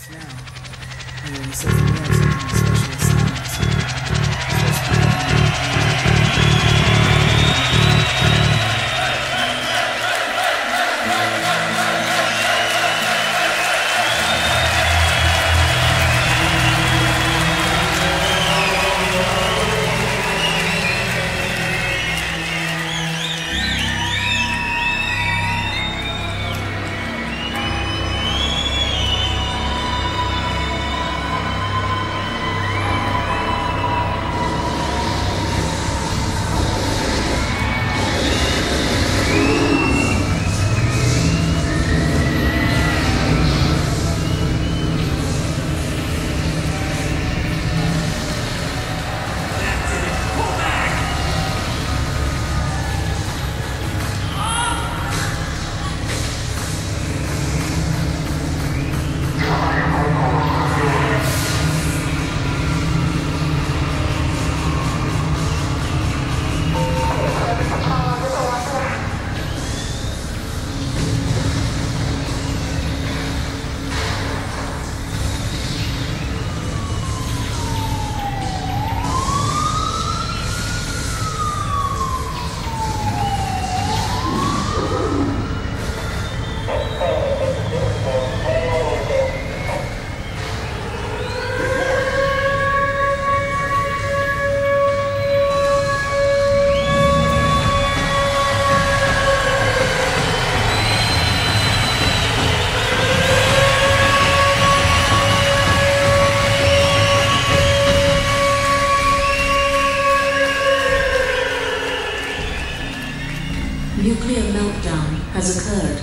Nuclear meltdown has occurred.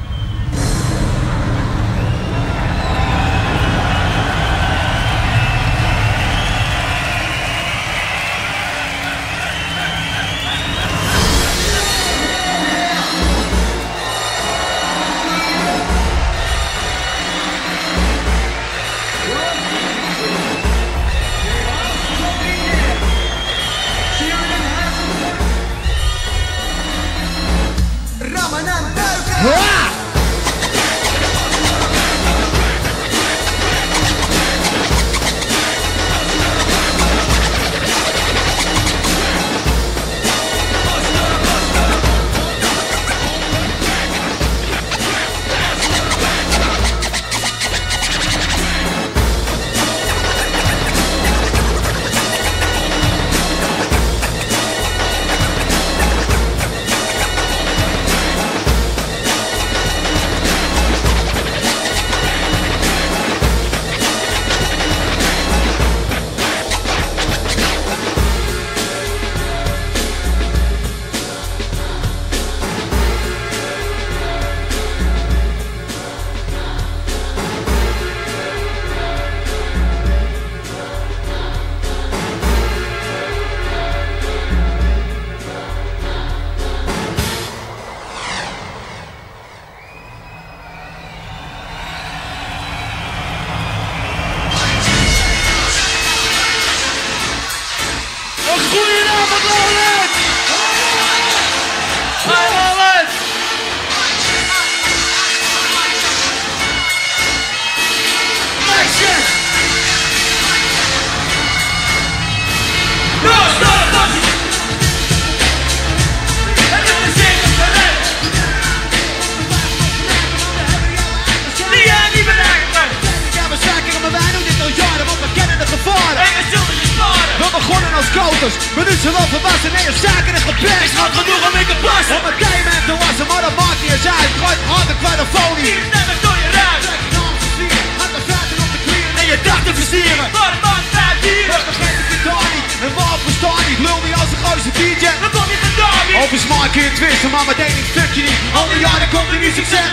Maar nu zijn we volwassen, nee, je zaken is gepest. Ik had genoeg om in te plassen. Om een diamond te wassen, maar dat maakt niet eens uit. Gooi het hard, ik kwijt een folie. Hier net een door je ruit. Trek je naam te zwieren, had de vaten op de klieren. En je dag te versieren. Maar het maakt 5 hier. Dat begrijp ik het daar niet, en waar verstaan niet. Lul niet als de grootste DJ. Dan kom je vandaan niet. Of is maar een keer twisten, maar meteen een stukje niet. Al die jaren komt er niet succes.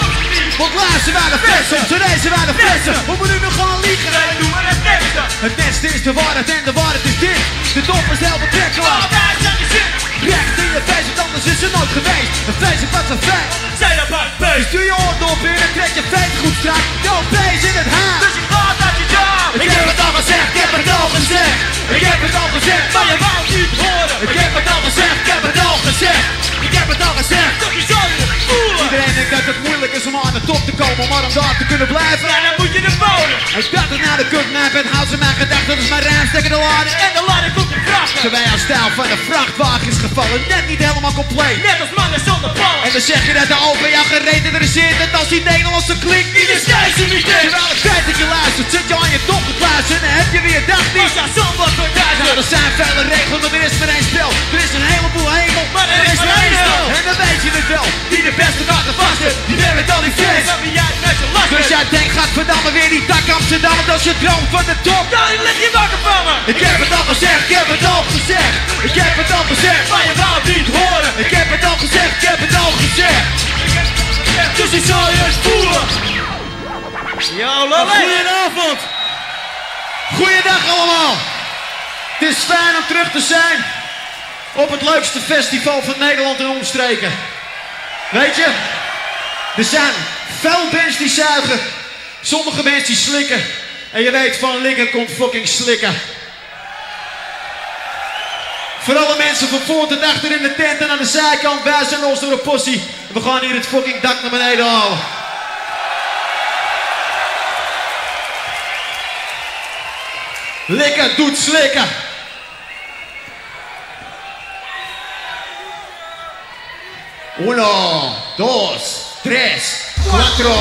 Want luister naar de flessen, zo deze wij de flessen. Hoe moet u nog gaan liegen? Wij doen maar het beste. Het beste is de waarheid en de waarheid is dit. De dop is heel betrekkelijk. Altijd aan je zin. Recht in je face, want anders is er nooit geweest. Een feest is wat zijn feest. Zijn er maar beest. Doe je oordop in en trek je feest goed strak. Yo, beest in het haar. Dus je gaat uit je jaar. Ik heb het al gezegd, ik heb het al gezegd. Ik heb het al gezegd, Maar je wou het niet horen. ik heb het al gezegd, ik heb het al gezegd. Ik heb het al gezegd. Toch je zou je voelen. Iedereen denkt dat het moeilijk is om aan de top te komen, maar om daar te kunnen blijven. Ja, dan moet je er wonen. Ik dacht dat naar de kutmap en houdt ze mijn gedachten. Dat is mijn ruim, stekken de lading. En de lading komt in vrachten. Terwijl jouw stijl van de vrachtwagen is gevallen, net niet helemaal compleet. Net als mannen zonder ballen. En dan zeg je dat de open jouw gereden er zit. En als die Nederlandse klinkt niet Die is. is thuis in die tent. Terwijl het tijd dat je luistert, zit je aan je top geplaatst. En dan heb je weer dag Als niet. jouw zon wordt verduisterd. Ja, er zijn vele regels, maar er is maar één spel. Er is een heleboel hemel, Maar er is maar één hel. En dan weet je het wel. Die de beste kaarten vast heeft, die werkt al die fans. Dan ben jij met je lachen. Dus jij denkt, gadverdamme, weer die tak Amsterdam. Dat is je droom van de top. Dan lig je wakker van me. Ik heb het al gezegd, ik heb het al gezegd. Ik heb het al gezegd, Maar je wou het niet horen. ik heb het al gezegd, ik heb het al gezegd. Dus ik zal je eens voelen. Yo, Lolly. Goedenavond. Goeiedag allemaal. Het is fijn om terug te zijn op het leukste festival van Nederland en omstreken. Weet je, er zijn veel bands die zuigen, sommige bands die slikken. En je weet, van likken komt fucking slikken. Voor alle mensen van voor tot achter in de tent en aan de zijkant, wij zijn ons door de possie. We gaan hier het fucking dak naar beneden halen. Likken doet slikken. Uno, dos, tres, cuatro.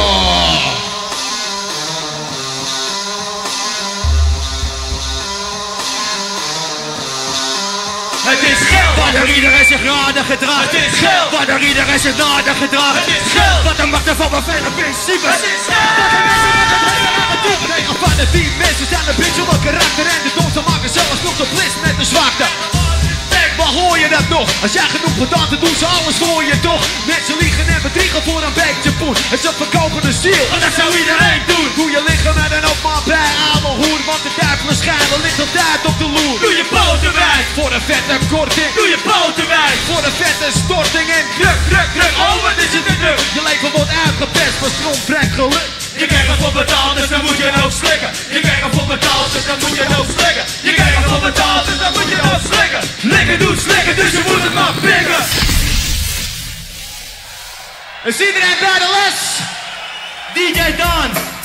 Het is geld. Wanneer iedereen zich nadig gedraagt. Het is geld. Wanneer iedereen zich nadig gedraagt. Het is geld. Wat de macht ervan maar vele principes. Het is geld. Tegen van de 10 mensen zijn een beetje wat karakter. En de domste maken zelfs nog de blitz met de zwakte. Maar hoor je dat nog? Als jij genoeg gedaan te doen, ze alles voor je toch. Mensen liegen en bedriegen voor een beetje poen. En ze verkopen een ziel, En dat zou iedereen doen. doe je liggen met een ook maar bij oude hoer. Want de duivelen schijnen, ligt altijd op de loer. Doe je poten wijd. Voor een vette korting, Doe je poten wijd. voor een vette storting en Druk, druk, druk. Oh, wat is het te druk. je leven wordt uitgepest, maar stront brengt geluk. Je krijgt ervoor betaald, dus dan moet je het ook slikken. Je krijgt ervoor betaald, dus dan moet je het ook slikken. Je krijgt ervoor betaald, dus dan moet je het ook slikken. Likken doet slikken, dus je moet het maar pikken. Is iedereen bij de les? DJ Dan.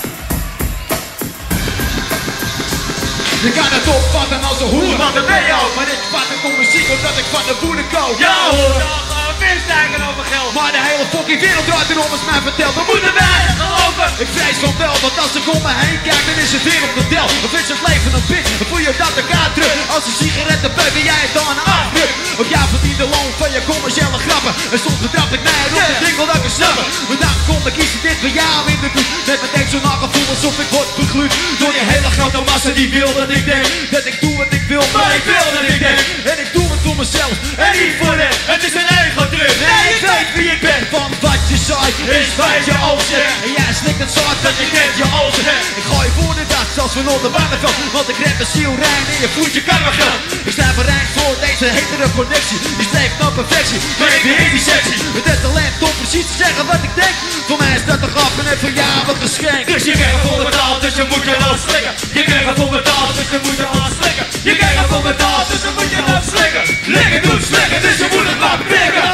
Je kan het opvatten als een hoer, Want dat ben je ook. maar ik vat het om muziek omdat ik van de woede koop. Ja hoor. Winsteigen over geld. Maar de hele fucking wereld draait erom als mij vertelt. Dan Moeten wij geloven. ik vrees van wel, want als ik om me heen kijk, dan is het weer op de tel. Of is het leven een pik, dan voel je dat elkaar terug. Als een sigaretten ben jij het dan afdruk. Of jij verdient de loon van je commerciële grappen. En soms betrap ik mij erop en denk wel dat ik het snappen. Maar dan kom ik kies dit voor jou in de buurt. Met meteen zo'n gevoel alsof ik word begluurd door die hele grote massa die wil dat ik denk. Dat ik doe wat ik wil, maar ik wil dat ik denk. En ik doe het voor mezelf En niet voor hem. Het is een ego-trip. Nee, ik weet wie ik ben. Van wat je zaait is wat je oogst. En jij slikt het zaad dat je kent je oogst. Ik gooi voor de dag zoals we onder Barneveld. Want ik red mijn ziel rein en je voelt je karmageld. Ik sta bereid voor deze hetere connectie. Die streeft naar perfectie, maar ik ben in die sectie. Met het talent om precies te zeggen wat ik denk. Voor mij is dat een grap en voor jou een geschenk. Dus je krijgt ervoor betaald, dus je moet je ook slikken. Je krijgt ervoor betaald, dus je moet je ook slikken. Je krijgt ervoor betaald, dus je moet je ook slikken. Likken doet slikken, dus je moet het maar pikken.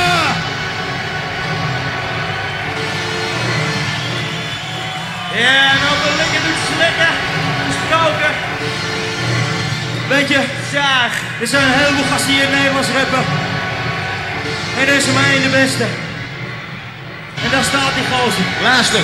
Ja, en over likken doet slikken gesproken. Weet je, Sjaag, er zijn een heleboel gasten hier in Nederlands rappen. En er is er maar één de beste. En daar staat die gozer. Luister.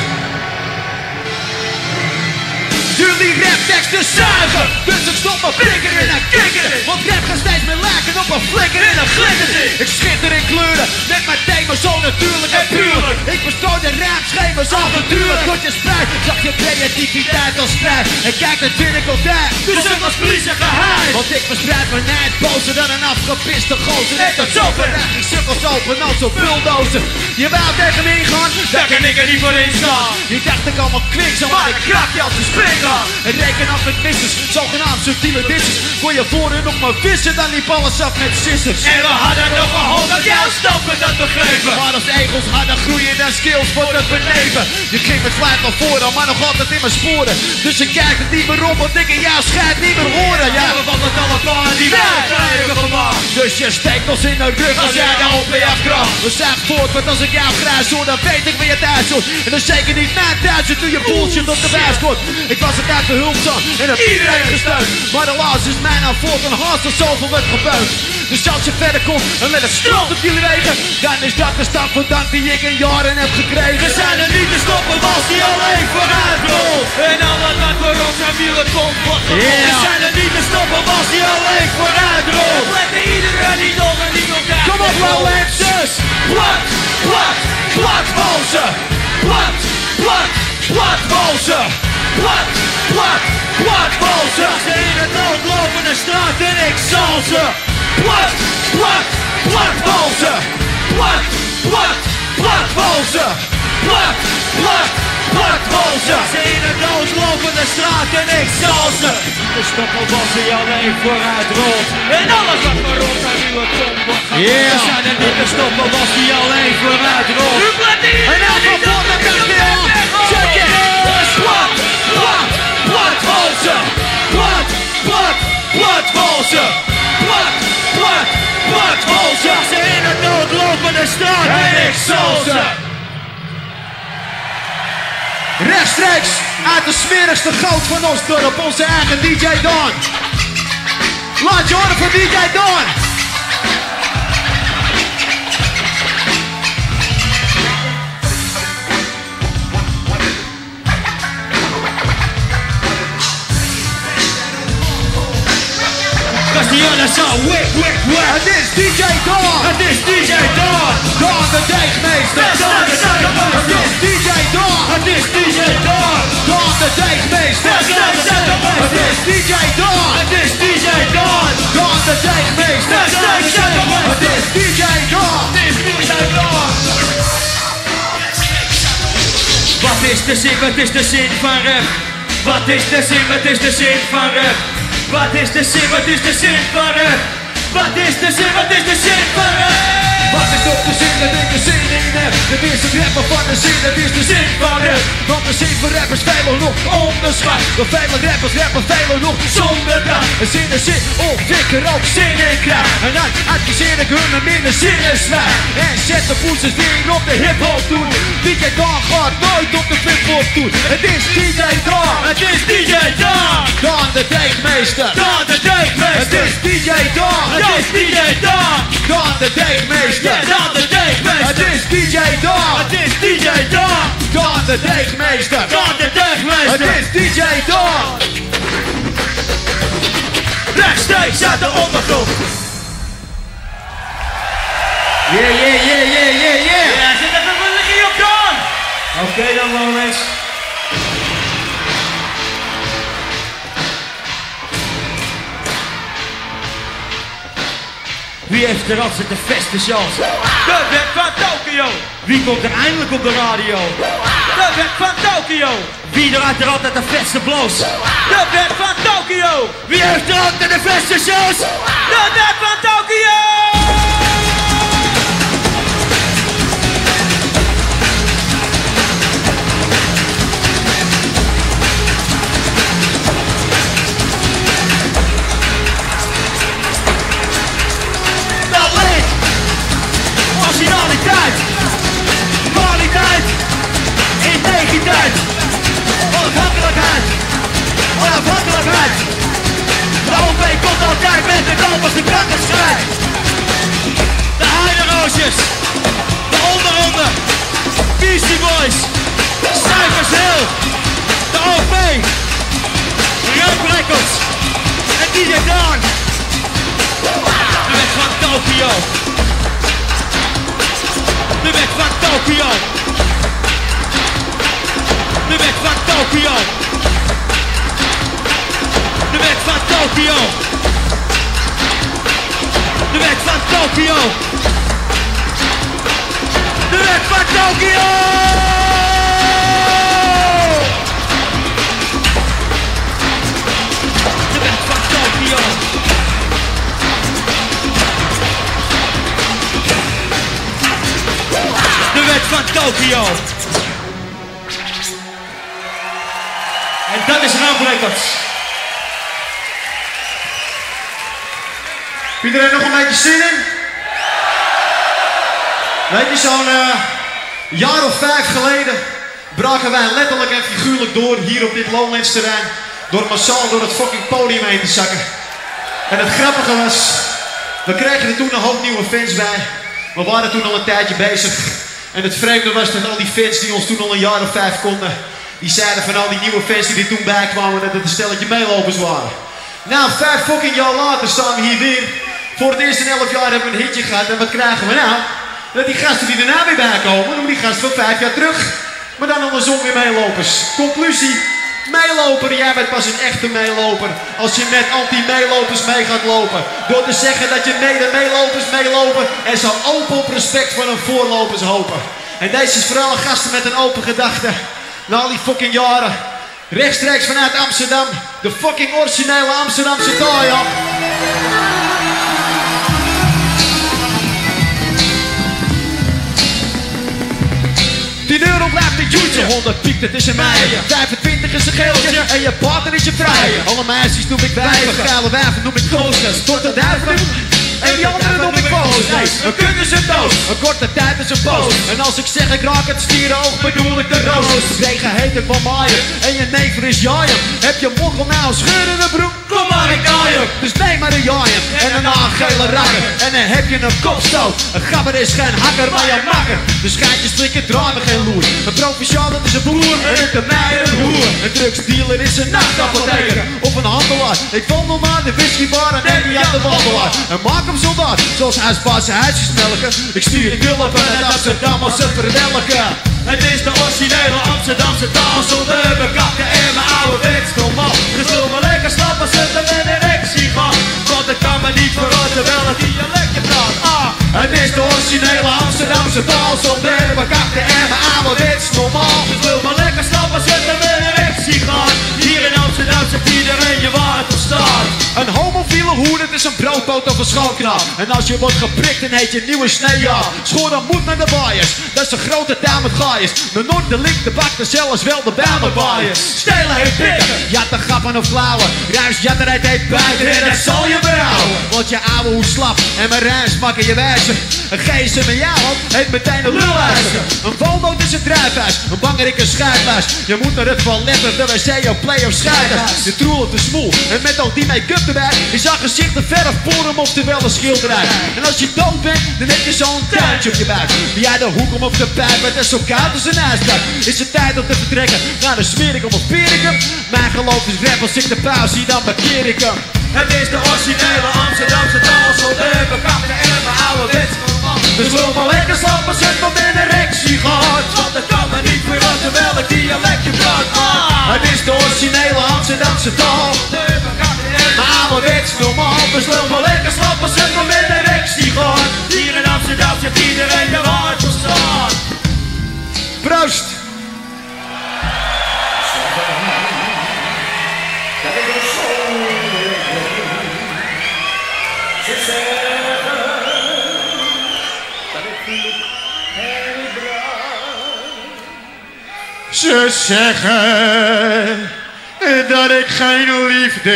Jullie rapteksten zuigen, dus ik stop mijn flikker in een kikker. Want rap gaat steeds meer lijken op een flikker in een glitter. Ik schitter in kleuren, met mijn thema zo natuurlijk en puur. Ik bestoot de raamschemers avontuurlijk. Tot je spijt, zag je creativiteit als strijd. En kijk, dat vind ik altijd, Dus het was politie geheim. want ik verspreid mijn nijd bozer dan een afgepiste gozer. Net tot zover, ik sukkels open als zo'n bulldozer. Je wou tegen me ingaan, Daar kan ik er niet voor in staan. je dacht ik allemaal kwik zou, maar ik krak je als een springa. En reken af met missers, zogenaamd subtiele dissers. Kon je voor hun nog maar vissen, dan liep alles af met sissers. En we hadden nog een hoop dat jouw stappen dat begrepen. Maar als egels harder groeien dan skills wordt het beneven. Je ging met fluit naar voren, maar nog altijd in mijn sporen. Dus ik kijk het niet meer op, want ik in jou schijt niet meer horen. Ja, Want met alle paarden die wij hebben gemaakt. Dus je steekt ons in de rug als jij daar op je afkracht. We zijn voort, want als ik jou grijs hoor, dan weet ik waar je thuis hoort. En dan zeker niet mijn thuis, toen je bullshit op de wijs komt. Ik was het uit de hulpzaam en heb iedereen gesteund. Maar helaas is mijn aan voort en haast er zoveel werd gebeurd. Dus als je verder komt en let het strand op jullie wegen, dan is dat de stap van dank die ik in jaren heb gekregen. We zijn er niet te stoppen als die alleen vooruit rolt. En al wat voor ons aan wielen komt, wordt gevolgd. We zijn er niet te stoppen als die alleen vooruit rolt. We letten iedereen niet op en niet op kijken. Kom op, Lowlands! Dus plat, plat, plat, walsen. Plat, plat, plat, walsen. Plat, plat, plat, walsen. Als ze in het nood lopen de straat en ik zal ze. Plat, plat, plat, walsen. Plat, plat, plat, walsen. Plat, plat, plat, walsen. Als ze in het nood lopen de straat en ik zal ze. De stoppel was die alleen vooruit rolt. En alles wat maar rond aan uw kom wordt gemaakt. We zijn er niet te stoppen als die alleen vooruit rolt. En elke voort met de weer. Check it. Plat, plat, plat, walsen. Plat, plat, plat, walsen. Plat, plat, plat, walsen. Als ze in het nood lopen de straat en ik zal ze. Rechtstreeks uit de smerigste goot van ons dorp, onze eigen DJ Don. Laat je horen van DJ Don. Castellana zou wik, wik, wik. Het is DJ Don. Het is DJ Don. Don de Deegmeester. Don de Deegmeester. Het is DJ Don. Het is DJ Don. Don de Deegmeester. Het is DJ Don. Het is DJ Don. Don de Deegmeester. Het is DJ Don. Het is DJ Don. Wat is de zin, wat is de zin van rap? Wat is de zin, wat is de zin van rap? Wat is de zin, wat is de zin van rap? Wat is de zin, wat is de zin van rap? Wat is op de zin dat ik de zin in heb? De eerste rapper van de zin, dat is de zin van rap. Want de zin van rappers velen nog onderschat. Door vele rappers rappen velen nog zonder dat. Een zin is zin of ik er ook zin in krijg. En dan adviseer ik hun een minder zinnen slaan. En zet de poetsers weer op de hip-hop doen. DJ Don gaat nooit op de flip-hop doen. Het is DJ Don. Het is DJ Don. Don de Deegmeester. Don de Deegmeester. Het is DJ Don. Het is DJ Don. Don de Deegmeester. Don de Deegmeester. Het is DJ Don. Het is DJ Don. Don de Deegmeester. Don de Deegmeester. Het is DJ Don. Rechtstreeks uit de ondergrond. Yeah, yeah, yeah, yeah, yeah, yeah. Ja, zit even een liggie op Don. Oké dan, Lowlands. Wie heeft er altijd de beste chance? De wet van Tokio. Wie komt er eindelijk op de radio? De wet van Tokio. Wie draait er altijd de beste bloos? De wet van Tokio. Wie heeft er altijd de beste shows? De wet van Tokio. Originaliteit, kwaliteit, integriteit, onafhankelijkheid, onafhankelijkheid. De OP komt altijd met de doop als de kankerstrijd. De Heideroosjes, de onderhonden, Beastie Boys, Cypress Hill, de OP, Rap Records en DJ Don. De weg van Tokio. De weg van Tokio. De weg van Tokio. De weg van Tokio. De weg van Tokio. De weg van Tokio. De weg van Tokio. De wet van Tokio. En dat is Rap Records. Iedereen nog een beetje zin in? Weet je, zo'n jaar of 5 geleden braken wij letterlijk en figuurlijk door hier op dit Lowlands terrein. Door massaal door het fucking podium heen te zakken. En het grappige was, we kregen er toen een hoop nieuwe fans bij. We waren toen al een tijdje bezig. En het vreemde was dat al die fans die ons toen al een jaar of 5 konden, die zeiden van al die nieuwe fans die er toen bij kwamen dat het een stelletje meelopers waren. Nou, 5 fucking jaar later staan we hier weer. Voor het eerst in 11 jaar hebben we een hitje gehad. En wat krijgen we nou? Dat die gasten die daarna weer bij komen, doen die gasten van 5 jaar terug. Maar dan andersom weer meelopers. Conclusie, meeloper, jij bent pas een echte meeloper als je met anti-meelopers mee gaat lopen. Door te zeggen dat je mede-meelopers meelopen en zo open op respect van hun voorlopers hopen. En deze is voor alle gasten met een open gedachte. Na al die fucking jaren. Rechtstreeks vanuit Amsterdam. De fucking originele Amsterdamse taal, ja. 10 euro blijft een joetje, 100 piekt, het is een meijer. 25 is een geeltje en je partner is je vrije. Alle meisjes noem ik wijven, geile wijven noem ik goosters. Tot de duivel en die anderen noem ik boos. Nee, een kut is een doos, een korte tijd is een poos. En als ik zeg ik raak het stieroog, bedoel ik de roos. Regen heet ik van maaien en je never is jaaien. Heb je mokkel nou een scheur in de broek? Kom maar, ik naaien. Dus neem maar een jaaien en daarna een gele rakker. En dan heb je een kopstoot. Een gabber is geen hakker, maar je makker. De schijntjes strikken draaien geen loer. Een provinciaal dat is een boer en een termijn een hoer. Een drugsdealer is een nachtapotheker of een handelaar. Ik wandel maar de whiskybar en neem die aan de wandelaar. En maak hem soldaat, zoals huisbaas zijn huisjes melken. Ik stuur tulpen uit Amsterdam als ze verwelken. Het is de originele Amsterdamse taal zonder bekakte en mijn ouderwets normaal. Dus wil me lekker slappen zetten met een erectie gaan. Want ik kan me niet verrassen wel het dialectje praat. Het is de originele Amsterdamse taal zonder bekakte en mijn ouderwets normaal. Dus wil me lekker slappen zetten met een erectie gaan. Hier in Amsterdam zegt iedereen je waar het voor staat. Een homofiele hoer, het is een broodpoot of een schoonkraam. En als je wordt geprikt, dan heet je nieuwe sneeuwjaar. Schoor dan moet naar de baaiers, dat is een grote tuin met gaaiers. De noord, de link, de bak, de zelfs wel de bijlbaaiers. Stelen heeft pikken, jatten, grappen of flauwen. Ruimsjatterheid heet buiten en dat zal je berouwen. Want je ouwe hoe slap en mijn ruims makken je wijzer. Een gsm in jouw hand heet meteen een lulhuizen. Een woonboot is een drijfhuis, een bangerik een schuifhuis. Je moet naar het toilet of de wc of play of schuifhuis. Je troel op de smoel en met al die make-up erbij is jouw gezicht een verf porum oftewel een schilderij. En als je dood bent, dan heb je zo'n tuintje op je buik. Ben jij de hoek om op de pijp, het is zo koud als een ijsbak. Is het tijd om te vertrekken naar de Smerikum of Perikum? Mijn geloof is rap, als ik de pauw zie dan bekeer ik hem. Het is de originele Amsterdamse taal zonder bekakte en mijn ouderwets normaal. Dus wil maar lekker slapen, zet me met een erectie gehad. Want dat kan me niet verrassen terwijl ik dialectje praat. Het is de originele Amsterdamse taal. Maar ouderwets normaal, dus wil maar lekker slapen, zet me met een erectie gehad. Hier in Amsterdam zegt iedereen je waar het voor staat. Proost! Ze zeggen dat ik geen liefde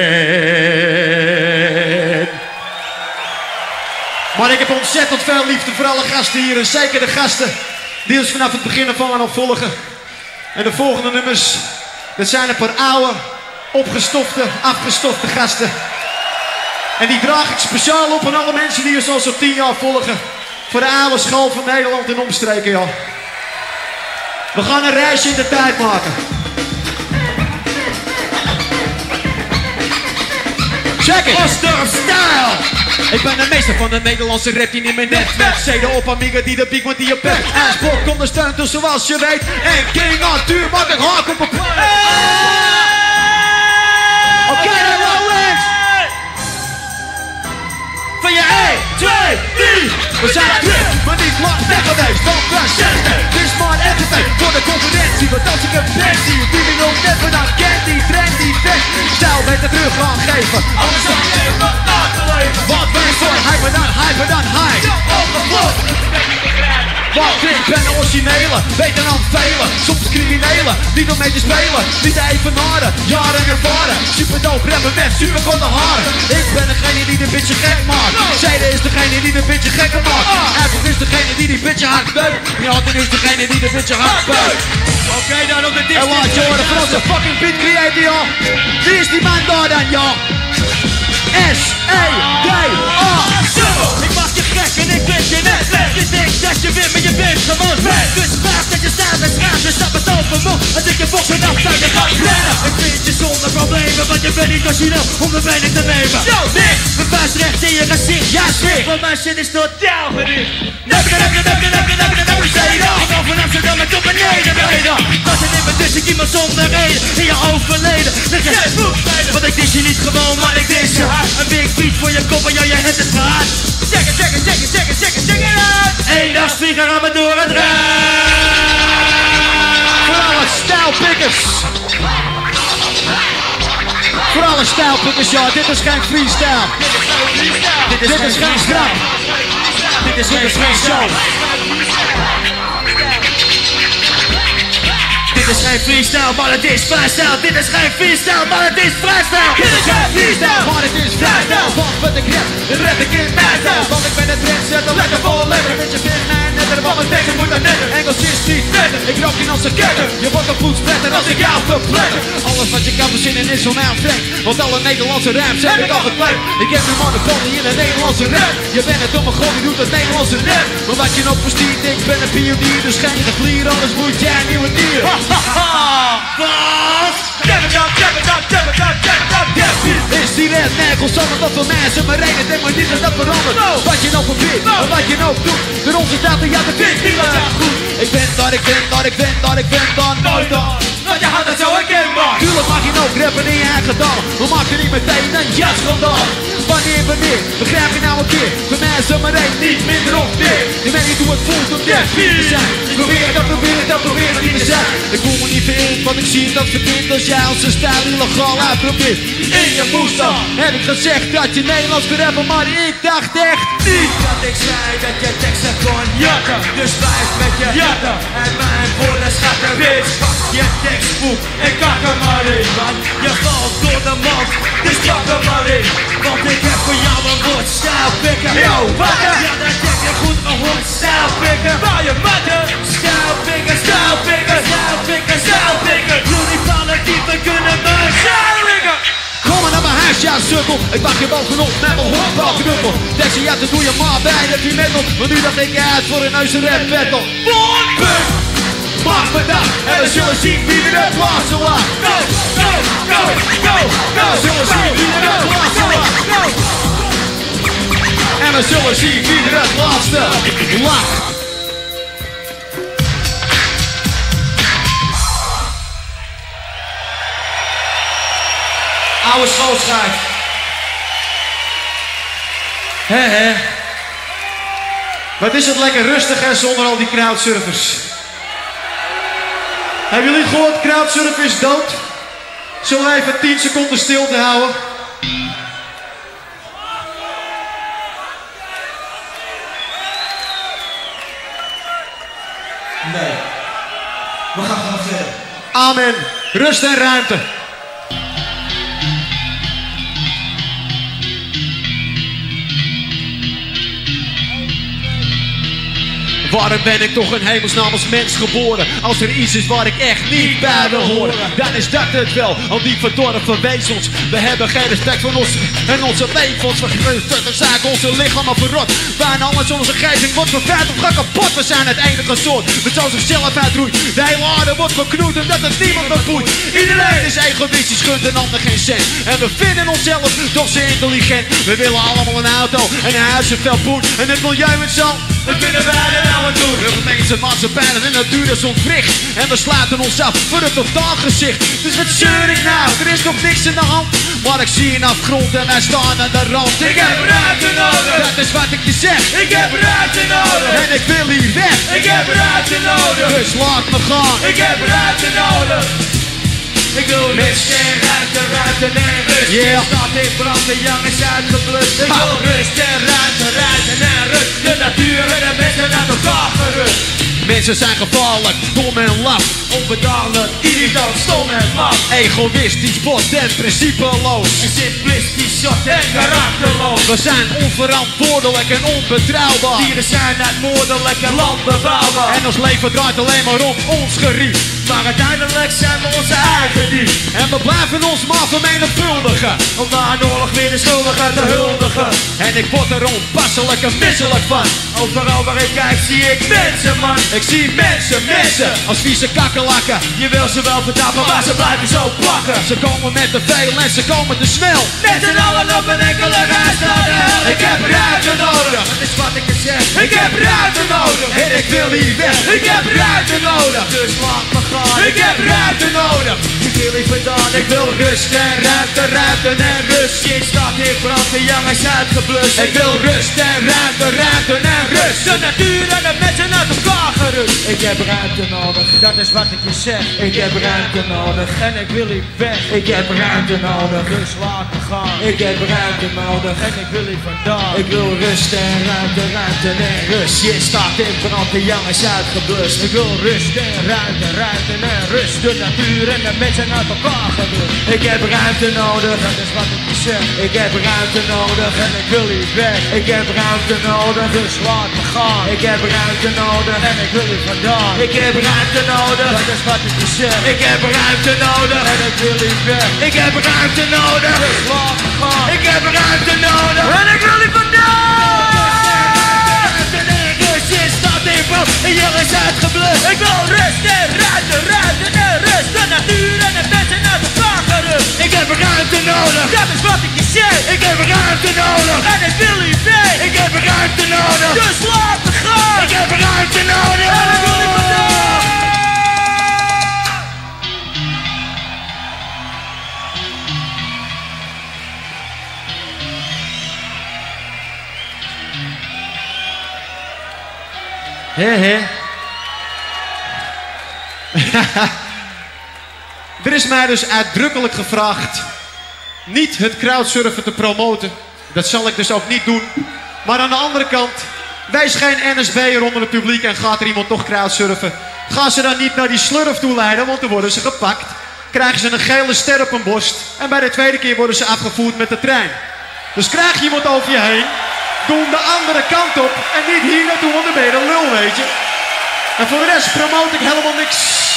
ken. Maar ik heb ontzettend veel liefde voor alle gasten hier. En zeker de gasten die ons vanaf het begin ervan aan volgen. En de volgende nummers, dat zijn een paar oude, opgestofte, afgestofte gasten. En die draag ik speciaal op aan alle mensen die ons al zo'n 10 jaar volgen. Voor de oude school van Nederland en omstreken, ja. We gaan een reisje in de tijd maken. Check it! Osdorp Style! Ik ben de meester van de Nederlandse rap die in mijn netwerk. Zeden op amiga die de piek want die je pet. Ijsblok ondersteunt dus zoals je weet. En King Arthur maakt een haak op een plek. Oké, dan Lowlands! Van je 1, 2, 3! We zijn terug, maar niet lang weg geweest. Want we zijn dit is maar RTV voor de concurrentie. Want als ik een band zie, die we nog never dan kent. Die trend, die vet, stijl beter terug gaan geven. Anders dan even na te leven. Wat ben je voor? Hyper dan high. Ongevoerd, want ik ben de originele, beter dan velen. Soms criminelen, niet om mee te spelen. Niet even naren, jaren ervaren. Super dope rapper met super korte haren. Ik ben degene die de bitch gek maakt. Zijde is degene die de bitch gekker maakt. Apple is degene die bitch hard beukt. Jonathan is degene die de bitch hard beukt. Oké, dan op de En laat je horen van onze fucking beat creator, joh. Wie is die man daar dan, joh? S-E-D-A. Ik maak je gek en ik weet je net weg. Je denkt dat je wint, maar je bent gewoon weg. Dus vraag dat je staat en schaamt, dus stap het over me. Als ik je box en aftuig, je gaat rennen. Ik vind je zonder problemen, want je bent niet origineel om de mening te nemen. Yo, niks! Mijn vuist recht in je gezicht, ja shit. Want mijn shit is totaal gericht. Ik kom van Amsterdam en tot beneden rijden. Dat er in me dus ik iemand zonder reden in je overleden. Want ik dis je niet gewoon, maar ik dis je hard. Een big beat voor je kop en jou je hebt het gehad. Check it out. Eendagsvlieger aan me door het raam. Voor alle stijlpikkers. Voor alle stijlpikkers, ja, dit is geen freestyle. Dit is geen straf. Dit is geen show. Dit is geen freestyle, maar het is vrijstyle. Dit is geen freestyle, maar het is vrijstyle. Dit is geen freestyle, Maar het is vrijstyle. Want wat ik red ik in mijzelf. Want ik ben het trendsetter, lekker vol letter. Weet je, vind mij netter, want mijn teksten moeten netter. Engels is niet netter, ik rock in als een ketter. Je wordt een voetspretter als ik jou verpletter. Alles wat je kan verzinnen is van mij ontdekt. Want alle Nederlandse rijms heb ik al gepleegd. Ik heb mijn monopolie in de Nederlandse rap. Je bent het domme god, die doet het Nederlandse rap. Maar wat je nog verstiert, ik ben een pionier. Dus geen geklier, anders moet jij een nieuwe dier. Is die red nergens zonder dat voor mensen maar reden, denk maar niet dat dat verandert. Wat je nou probeert, en wat je nou doet, door onze data, ja dat vindt niemand jou goed. Ik ben dat ik ben dan nooit dan. want je had het zo herkenbaar. Tuurlijk mag je ook rappen in je eigen taal, maar maak er niet meteen een jasschandaal. Wanneer, begrijp je nou een keer, voor mij is er maar één, niet minder of meer. Je weet niet hoe het voelt om jij vier te zijn. Probeer het niet te zijn. Ik voel me niet veel, want ik zie dat verkeerd als jij onze stijl illegaal uitprobeert. In je moestal heb ik gezegd dat je Nederlands wil rappen, maar ik dacht echt niet dat ik zei dat je teksten kon jatten. Dus blijf met je jatten en mijn woorden schatten. Bitch, pak je tekstboek en kak er maar in. Want je valt door de mand, dus pak er maar in. Want ik heb voor jou een woord stijlpikker. Yo, wat? Ja, dat heb je goed gehoord. Stijlpikker, waar je matten. Stijlpikker. Jullie vallen dieper kunnen me stijlpikker. kom maar naar mijn huis, ja sukkel. Ik wacht je bovenop met mijn honkbalknuppel. Deze ja, dat doe je maar bij de metal. Want nu dacht ik uit voor een neus rap battle. Punt! Maak me dag en we zullen zien wie er het laatste laat. Go. We zullen zien wie er het laatste laat. En we zullen zien wie er het laatste laat. Oude schoolschijf. Hè. Wat is het lekker rustig hè, zonder al die crowdsurfers. Hebben jullie gehoord, crowdsurfen is dood? Zullen we even 10 seconden stilte houden? Nee. We gaan gewoon verder. Amen. Rust en ruimte. Waarom ben ik toch een hemelsnaam als mens geboren? Als er iets is waar ik echt niet bij wil horen, dan is dat het wel, al die verdorven wezens. We hebben geen respect voor ons en onze levens. We zaken onze lichamen verrot. Bijna alles onze geisting wordt vervuild of gaat kapot. We zijn het enige soort dat zo zichzelf uitroeit. De hele aarde wordt verknoeid omdat het niemand meer voelt. Iedereen is egoïstisch, gunt een ander geen cent. En we vinden onszelf toch zo intelligent. We willen allemaal een auto en een huis en veel poen. En het milieu met z'n. We kunnen wij er nou aan doen. De mensen maatschappij en de natuur is ontwricht. En we sluiten ons af voor het totaalgezicht. Dus wat zeur ik nou? Er is nog niks in de hand. Maar ik zie een afgrond en wij staan aan de rand. Ik heb ruimte nodig. Dat is wat ik je zeg. Ik heb ruimte nodig. En ik wil hier weg. Ik heb ruimte nodig. Dus laat me gaan. Ik heb ruimte nodig. Ik wil rust en ruimte en rust. Yeah. De stad in brand, de jang is uitgeblust. Ik wil rust en ruimte en rust. De natuur en de mensen naar elkaar gerust. Mensen zijn gevaarlijk, dom en laf. Onbedagelijk, irritant, stom en maf. Egoïstisch, bot en principeloos. En simplistisch, short en karakterloos. We zijn onverantwoordelijk en onbetrouwbaar. Dieren zijn uitmoordelijk en landbouwbaar. En ons leven draait alleen maar om ons gerief. Maar uiteindelijk zijn we onze eigen dief. En we blijven ons maar vermenigvuldigen. Om na een oorlog weer de schuldigen te huldigen. En ik word er onpasselijk en misselijk van. Overal waar ik kijk zie ik mensen, man. Ik zie mensen als vieze kakkelakken. Je wil ze wel verdappen, maar ze blijven zo plakken. Ze komen met te veel en ze komen te snel. Met z'n allen op een enkele reis naar de hel. Ik heb ruimte nodig, dat is wat ik je zeg. Ik heb ruimte nodig, En ik wil hier weg. ik heb ruimte nodig. Dus laat me gaan, ik heb ruimte nodig. Ik wil liever dan, ik wil rust en ruimte, ruimte en rust. Shit staat in brand, de jongen is uitgeblust. Ik wil rust en ruimte en rust. De natuur en de mensen uit elkaar gerust. Ik heb ruimte nodig, dat is wat ik je zeg. Ik heb ruimte nodig en ik wil hier weg. Ik heb ruimte nodig, dus laat me gaan. Ik heb ruimte nodig en ik wil hier vandaan. Ik wil rust en ruimte, ruimte en rust. Je staat in brand, de jongen is uitgeblust. Ik wil rust en ruimte, ruimte en rust. De natuur en de mensen uit elkaar gerust. Ik heb ruimte nodig, dat is wat ik je zeg. Ik heb ruimte nodig en ik wil hier weg. Ik heb ruimte nodig, dus laat me gaan. Ik heb ruimte nodig en ik wil hier vandaan. Ik heb ruimte nodig, dat is wat ik je zeg. Ik heb ruimte nodig en ik wil hier weg. Ik heb ruimte nodig, dus laat me gaan. Ik heb ruimte nodig en ik wil hier vandaan. Je staat in brand, en jongen is uitgeblust. Ik wil rust en ruimte, ruimte en rust. De natuur en de mensen uit elkaar gerust. Ik heb ruimte nodig, dat is wat ik je zeg. Ik heb ruimte nodig en ik wil hier weg. Ik heb ruimte nodig, dus laat me gaan. Ik heb ruimte nodig en ik wil hier vandaan. Er is mij dus uitdrukkelijk gevraagd niet het crowdsurfen te promoten. Dat zal ik dus ook niet doen. Maar aan de andere kant, wees geen NSB'er onder het publiek en gaat er iemand toch crowdsurfen. Gaan ze dan niet naar die slurf toe leiden, want dan worden ze gepakt. Krijgen ze een gele ster op hun borst. En bij de tweede keer worden ze afgevoerd met de trein. Dus krijg je iemand over je heen, doe hem de andere kant op en niet hier naartoe, want dan ben je een lul, weet je. En voor de rest promote ik helemaal niks.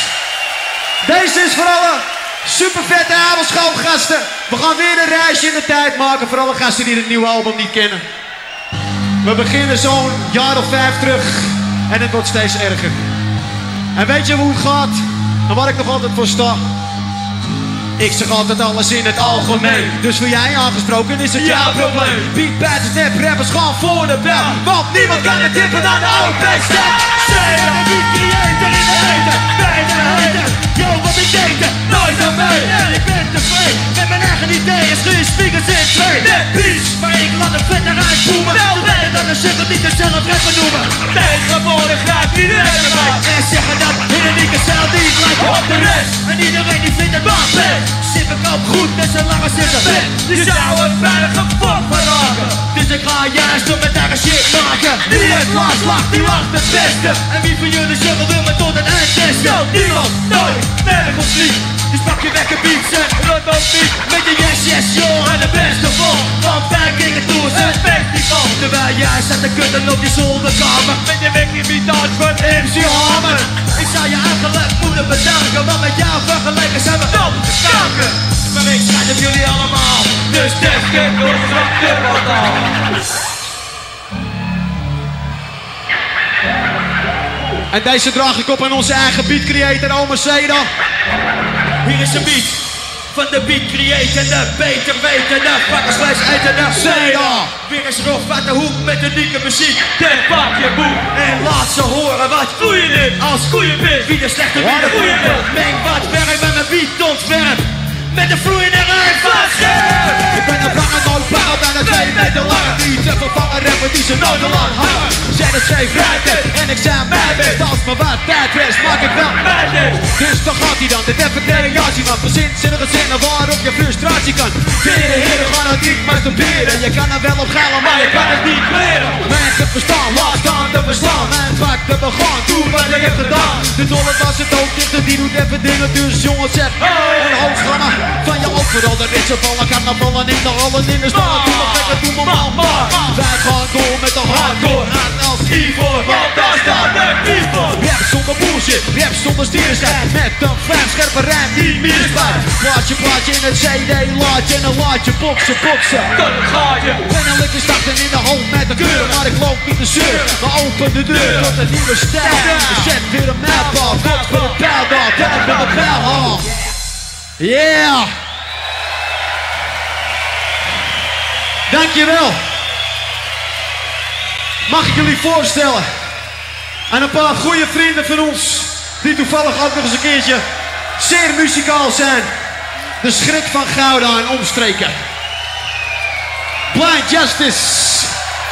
Deze is voor alle super vette avondschoolgasten. We gaan weer een reisje in de tijd maken voor alle gasten die het nieuwe album niet kennen. We beginnen zo'n jaar of 5 terug en het wordt steeds erger. En weet je hoe het gaat? En waar ik nog altijd voor sta? Ik zeg altijd alles in het algemeen. Dus wil jij aangesproken is het jouw probleem. Beat battles, nep rappers gaan voor de bel. Want niemand kan het tippen dan de OP-stijl. Zijn er niet creator in de eten? Bijna hater, yo wat ik deed, nooit aan mij. En ik ben tevreden met mijn eigen ideeën. Schuur je speakers in twee. Net beats, maar ik laat hem vet eruit boemen. Wel beter dan een sukkel die zichzelf rapper noemen. Tegenwoordig gaat iedereen erbij. En zeggen dat in een unieke stijl die ik lijkt op de rest. En iedereen die vindt het maar best. Zit ik ook goed met zijn lange zitten. Je zou een veilige fok van raken. Dus ik ga juist op mijn eigen shit maken. Die het laatst lacht, die lacht het beste. En wie van jullie zullen wil me tot het eind testen? Niemand, nooit, nergens niet. Dus pak je wekker beats en rot op niet. Met je yes, yes, joh en de beste vol. Van Viking Tours, het festival. Terwijl jij staat te kutten op die zolderkamer. Met je wekker beat uit van MC Hammer. Ik zou je eigenlijk moeten bedanken, want met jou vergeleken zijn we top kanker. Maar ik schrijf op jullie allemaal, dus test dit door de portaal. En deze draag ik op aan onze eigen beat creator, Ome Seda. Hier is een beat van de beat creator, de beter wetende, pakkersvlees etende Seda. Weer eens rof uit de hoek met unieke muziek. Ten pak je boek en laat ze horen wat vloeien dit als koeien bent. Wie de slechte wie de goeie bent. Meng wat werk met mijn beat ontwerp. Met de vloeiende ruim van scherp. Ik ben een lange noodpaal aan het 2 meter lang. Niet te vervangen rapper die ze nooit te lang hangen. Zij dat schreef ruimte en ik zei mijn best. Als me wat tijd rest maak ik wel mijn best. Dus dan gaat hij dan, dit even creatie van verzin zinnige zinnen waarop je frustratie kan. Vele heren gaan het niet masturberen. Je kan er wel op galen, maar je kan het niet leren. Mensen verstaan, laat staan te verslaan. Mijn vak te begaan, doe wat je heb gedaan. De dollar was het ook dichter, die doet even dingen. Dus jongens, zeg een hoogramma van je overal. De ritsen vallen, carnavallen in de hallen, in de stallen. Doe maar lekker, doe maar man. Wij gaan door met de hardcore. Aan als Ivor, want daar staat de Ivor. Rap zonder bullshit, rap zonder stierenschijn. Met een fijn scherpe rijm die misbaar. Plaatje in het CD-laadje en een laadje boksen. Dan ga je. Ben een lekker starten in de hand met de kleuren. Maar ik loop niet te zeuren, maar open de deur tot een nieuwe stijl. Zet weer een mijlpaal, wat voor een pijldaal. Ben ik met een pijlhaal. Yeah! Dankjewel. Mag ik jullie voorstellen aan een paar goede vrienden van ons, die toevallig ook nog eens een keertje zeer muzikaal zijn. De schrik van Gouda en omstreken. Blind Justice.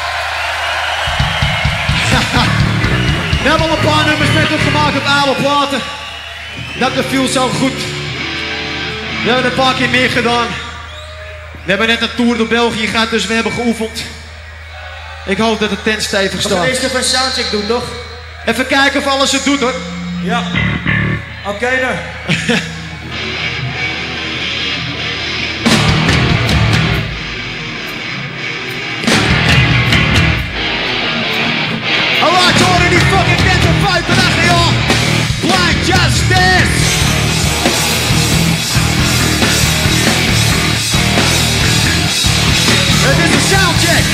We hebben al een paar nummers met hem gemaakt op oude platen. Dat viel zo goed. We hebben een paar keer meer gedaan. We hebben net een tour door België gehad, dus we hebben geoefend. Ik hoop dat de tent stevig staat. We gaan eerst even een soundcheck doen, toch? Even kijken of alles het doet, hoor. Ja. Oké, dan. Alright, horen die fucking tent op 5 dagen, joh. Blind Justice. Het is een soundcheck.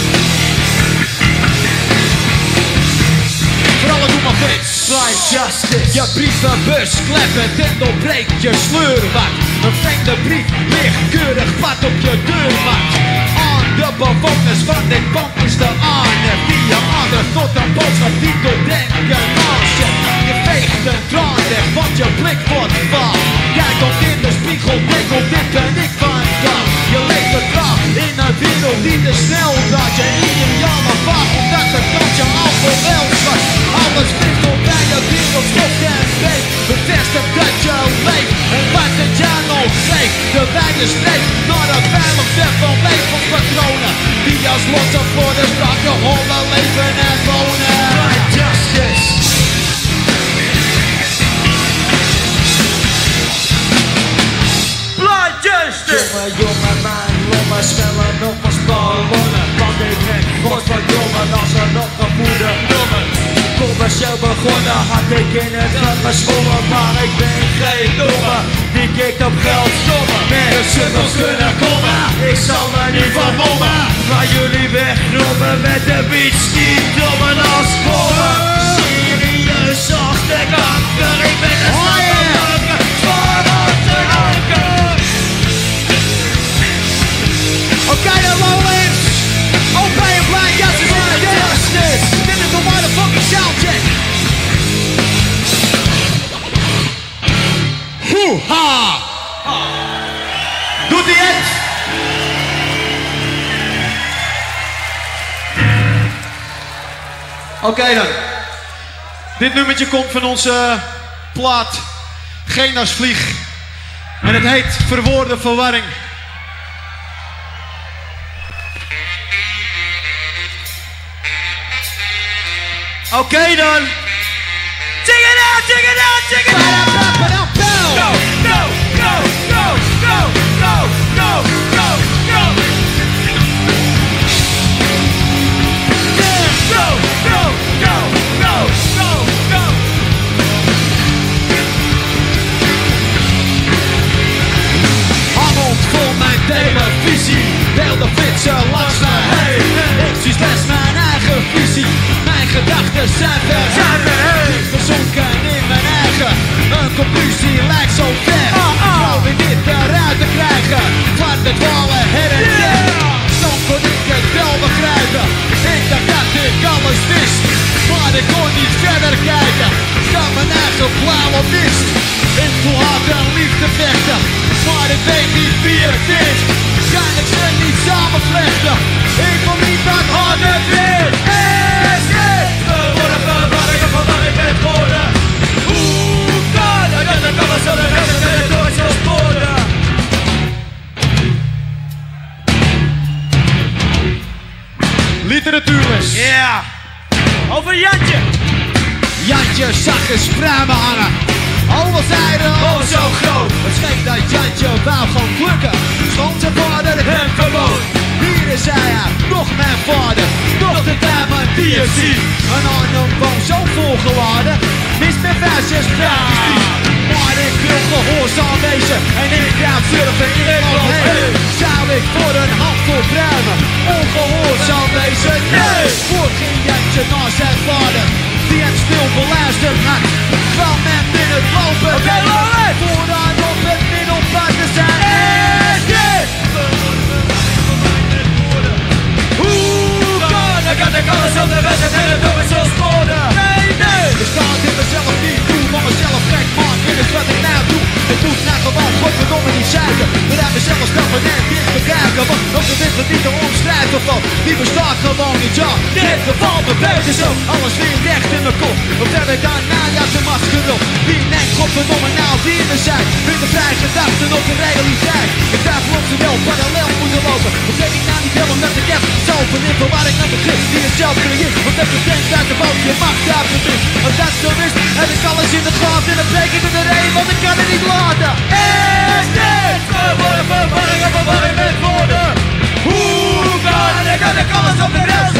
Voor alle doe maar fits. Blind Justice. Je brievenbus kleppert en doorbreekt je sleurwak. Een vreemde brief ligt keurig pad op je deurmat. Aan de bewoners van dit pand is de aarde. Via adem tot een boodschap die doordenken aanzet. Je veegt een traan weg, want je blik wordt vaag. Kijk op in de spiegel, denk op dit ben ik vandaag. Je leeft vertraagd in een wereld die te snel draait. Je ideale vaag, omdat de kans je al voor wel zwart. Alles vliegt op bij de wereld, stopt en weet. Bevestigt dat je leeft en wat het jij nog geeft. De wijde streep naar een veilig weg van levenspatronen. Die als losse vlodder strak je holle leven en wonen. Blind Justice. Blind Justice. Jongen, mijn lommen smellen nog als ballonnen. Want ik ben godverdomme als er nog een moeder nummer. Commercieel begonnen had ik in het geld geschollen. Maar ik ben geen domme die kikt op geld sommen. Mensen nog kunnen komen, ik zal er niet van mommen. Maar jullie wegrobben met de beats die dommen als bommen. Serieus als de kanker, ik ben een slappe voor onze anker. Oké, dan Rollins. Oké, en Blind Justice. Dit is de motherfucking soundcheck. Hoeha! Doet hij het? Oké dan. Dit nummertje komt van onze plaat Gena's Vlieg. En het heet Verwoorde Verwarring. Oké dan. Check it out, check it out, check it out. Go, go, go, go, go, go, go, go, go. Go, go, go, go, go, go. Hangend voor mijn televisie, beelden flitsen langs me heen. Ik zie slechts mijn eigen visie, mijn gedachten zijn verheen. Verzonken in mijn eigen, een conclusie lijkt zo ver. Probeer dit eruit te krijgen, van de dwalen her en der. Dan kon ik het wel begrijpen, ik dacht dat ik alles wist. Maar ik kon niet verder kijken, dan mijn eigen blauwe mist. Ik voel hard en liefde vechten, maar ik weet niet wie het is. Kan ik ze niet samenvlechten, ik wil niet dat harde wint. Verwarringen van wat ik ben geworden. Hoe kan het dat ik alles zullen redden met het nooit zo sporen? Literatuurles. Ja. Over Jantje. Jantje zag eens pruimen hangen. Oh, wat zeiden, oh zo groot. Het scheen dat Jantje wou gaan plukken. Stond zijn vader hem verbood. Hier is hij, nog mijn vader. Nog de dame die je ziet. Een arm boom zo volgeladen. Mis met 5, 6 graden. Maar ik wil gehoorzaam wezen. En ik ga surfen in het heen. Zou ik voor een handvol pruimen ongehoorzaam wezen? Nee! Voor geen Jantje naar zijn vader. Die hem stil beluisterd had. Kwam hem binnen lopen. Vooraan op het middelpad te zijn. Hoe kan ik alles op de wedstrijd en het op het zo sporen? Nee, nee! Ik sta het in mezelf niet toe, maar mezelf gek maken. Dit is wat ik nou doe. Ik moet nou gewoon godverdomme niet zeiken. Maar uit mezelf stappen en dit bekijken. Want ook de wind niet de omstrijdgeval. Die bestaat gewoon niet, ja. Dit geval beweegt is ook alles weer recht in mijn kop. Wat heb ik daarna? Ja, ze masker op. Wie denkt godverdomme nou wie we zijn? Met de vrije gedachten op de realiteit. Ik twijfel of ze wel parallel moeten lopen. Of denk ik nou niet wel omdat ik heb zelf verlippen waar ik naar begrip die het zelf creëert. Want ik bedenk uit de boven je macht daar vermist. Als dat zo is, heb ik alles in de gaten en dan breek ik er doorheen, want ik kan het niet laten. Is dit verwarring en verwarring met woorden? Hoe kan ik alles op de rest?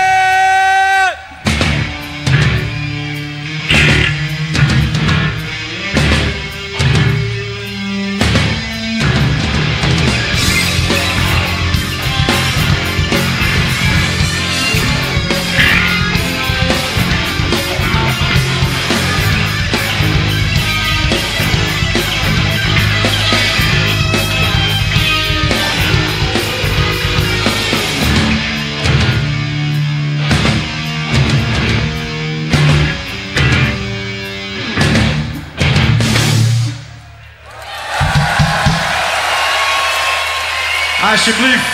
Alsjeblieft.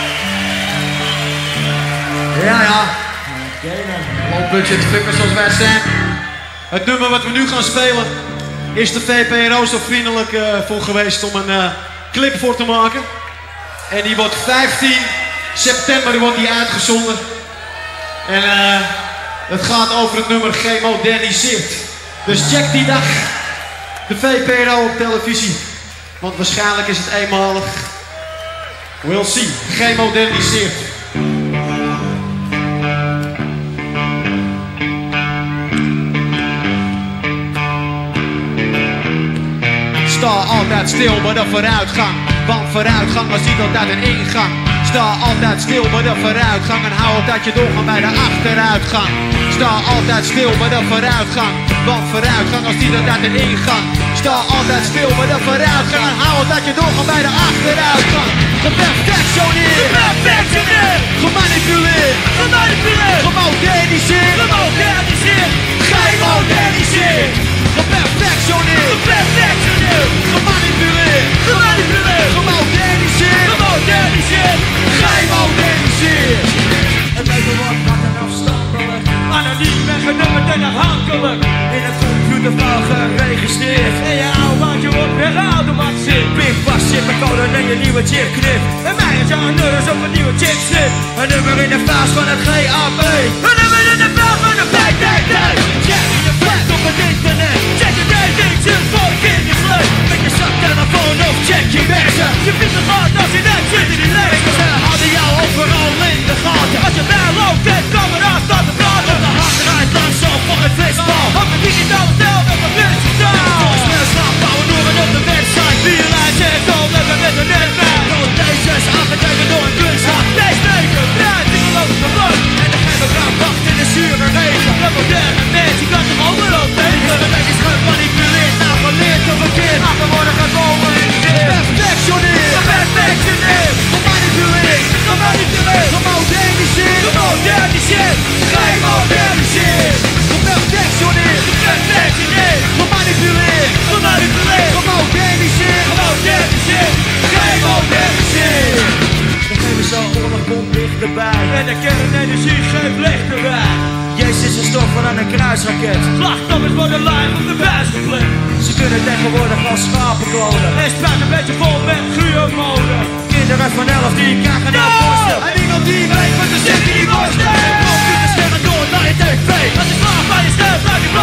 Ja. Low budget fuckers zoals wij zijn. Het nummer wat we nu gaan spelen is de VPRO zo vriendelijk voor geweest om een clip voor te maken. En die wordt 15 september wordt die uitgezonden. En het gaat over het nummer Gemoderniseerd. Dus check die dag de VPRO op televisie. Want waarschijnlijk is het eenmalig. We'll see. Gemoderniseerd. Sta altijd stil bij de vooruitgang. Want vooruitgang was niet altijd een ingang. Sta altijd stil bij de vooruitgang. En hou altijd je doorgaan bij de achteruitgang. Sta altijd stil bij de vooruitgang. Want vooruitgang was niet altijd een ingang. Sta altijd stil bij de vooruitgang. En hou altijd je doorgaan bij de achteruitgang. Geperfectioneerd. Gemanipuleerd. Gemoderniseerd. Gemoderniseerd. Geperfectioneerd. Gemanipuleerd. Gemoderniseerd. Gemoderniseerd. Het leven wordt wat en afstandelijk. Anoniem en genummerd en afhankelijk. In het computerval geregistreerd. En je oude bandje wordt weer automatiseerd. Pinpas, chippencode en je nieuwe chipknip. En mij is jouw neus op een nieuwe chipslip. Een nummer in de vaas van het GAB. Een nummer in de vaas van de PTT. Check je flat op het internet. Check je datingshit voor kindersleut. Met je zaktelefoon of check je werken. Je vindt het hard als je net zit in die leeg. Ze hadden jou overal in de gaten. Als je wel loopt en camera staat te praten. Op de hart rijdt langs zo voor het visbal. Op de digitale tel met een mensentaal. Volgens slaap bouwen door en op de website. Bierlijst en koolneppen met een netwerk. Rode T''s aangegeven door een kunsthaar. Deze draait in een logische vloot. En de geheime graan wacht in de zure regen. Een moderne mens, je kan toch overal tegen. De weg is gemanipuleerd, nou geleerd of verkeerd. Maar we worden gemoderniseerd. Perfectioneerd. Geperfectioneerd. Gemanipuleerd. Gemoderniseerd. Gemoderniseerd. Geperfectioneerd. Gemanipuleerd. Gemoderniseerd. Gemoderniseerd. De chemische oorlog komt dichterbij. En de kernenergie geeft licht erbij. Jezus is een stof van een kruisraket. Slachtoffers worden live op de buis gepleegd. Ze kunnen tegenwoordig als schapen klonen. En spuit een beetje vol met gruwelmolen. Kinderen van 11 die krijgen naar borsten. En niemand die weet wat er zit in die borsten. Computers stemmen door naar je tv. Als je slaap bij je stem, blijf je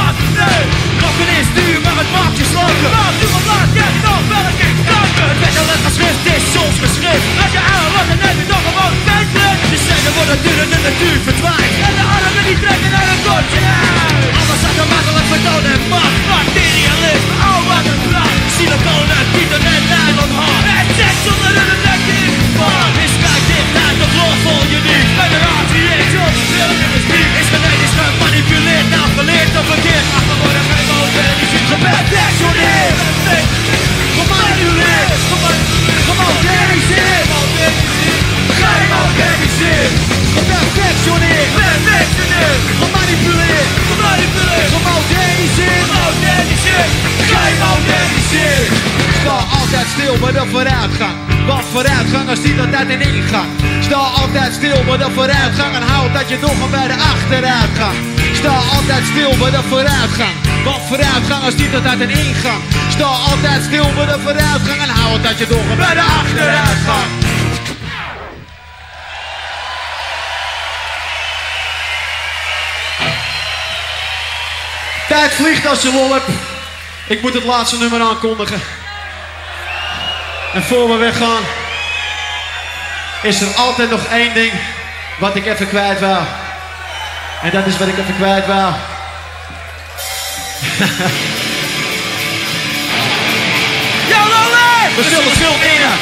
vooruitgang. Want vooruitgang is niet altijd in ingang. Sta altijd stil bij de vooruitgang en houd dat je doorgaat bij de achteruitgang. Sta altijd stil bij de vooruitgang. Want vooruitgang is niet altijd een ingang. Sta altijd stil bij de vooruitgang en houd dat je doorgaat bij de achteruitgang. Tijd vliegt als je lol hebt. Ik moet het laatste nummer aankondigen. En voor we weggaan, is er altijd nog één ding wat ik even kwijt wou. En dat is wat ik even kwijt wou. Yo, Lolly! We zullen veel innen.